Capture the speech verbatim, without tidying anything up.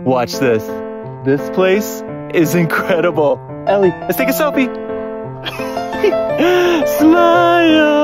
Watch this. This place is incredible. Ellie, let's take a selfie. Smile.